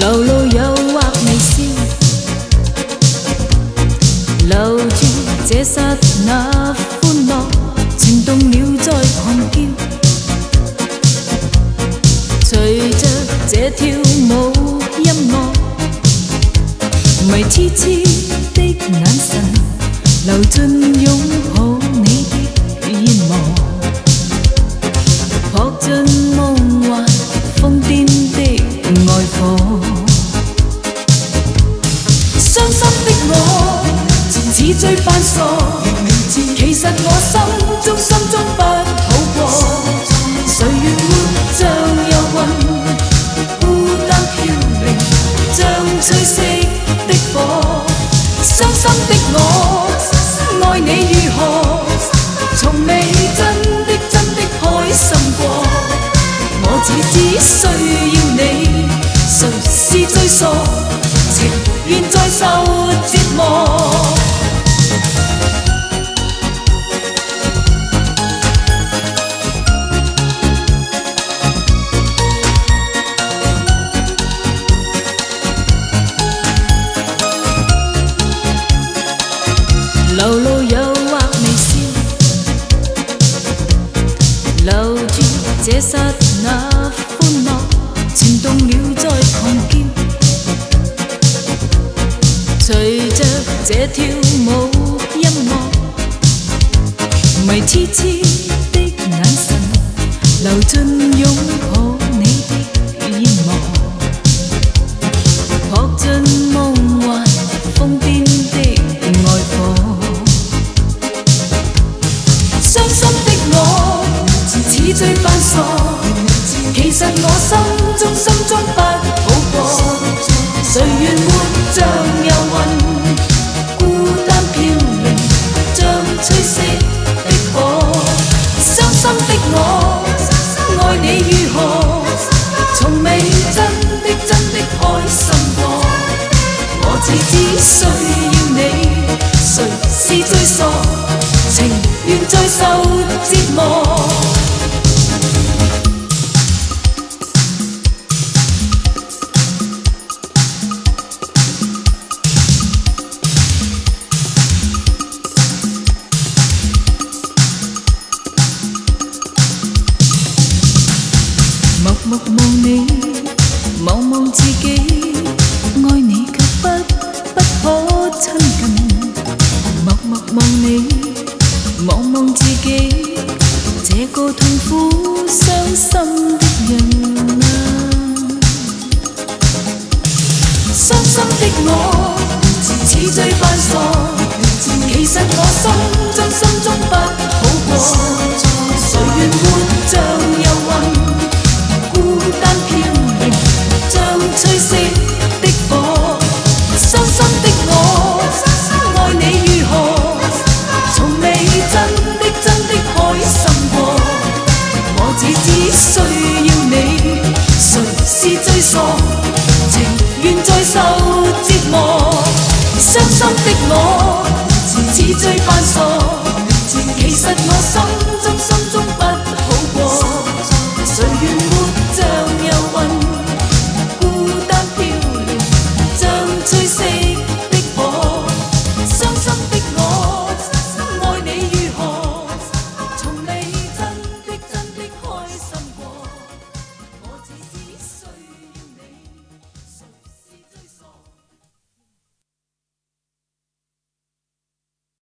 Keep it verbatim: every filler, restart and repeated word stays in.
流露誘惑微笑，留住這剎那歡樂，情動了再狂叫。隨着這跳舞音樂，迷痴痴的眼神，流進擁抱你的煙幕，撲進夢幻瘋癲的愛火。傷心的我，似醉扮傻，其實我心中心中不好過。誰願活像遊雲，孤單飄零，像吹熄的火。傷心的我，愛你如何，從未真的真的開心過。我只只需要你，誰是最傻，情願再受折磨。流露誘惑微笑，留住這剎那歡樂，情動了再狂叫。隨着這跳舞音樂，迷痴痴的眼神，流進擁抱你的煙幕，撲進夢幻瘋癲的愛火。傷心的我，似醉扮傻，其實我心中心中不好過。誰願活像遊雲，孤單飄零，像吹熄的火。傷心的我，愛你如何，從未真的真的開心過。我只只需要你，誰是最傻，情願再受折磨。默默望你，望望自己，愛你卻不不可親近。默默望你，望望自己，這個痛苦傷心的人啊！傷心的我，似醉扮傻，其實我心中心中不好過。誰願活像遊雲，孤單飄零，像吹熄的火。傷心的我，愛你如何，從未真的真的開心過。我只只需要你，誰是最傻，